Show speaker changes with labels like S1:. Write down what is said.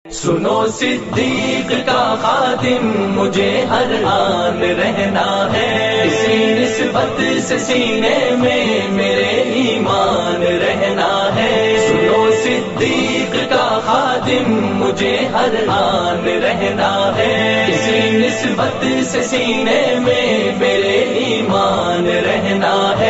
S1: सुनो सिद्दीक का खातिम, मुझे हर आन रहना है। इसी निस्बत से सीने में मेरे ईमान रहना है। सुनो सिद्दीक का खातिम, मुझे हर आन रहना है। इसी निस्बत से सीने में मेरे ईमान रहना है।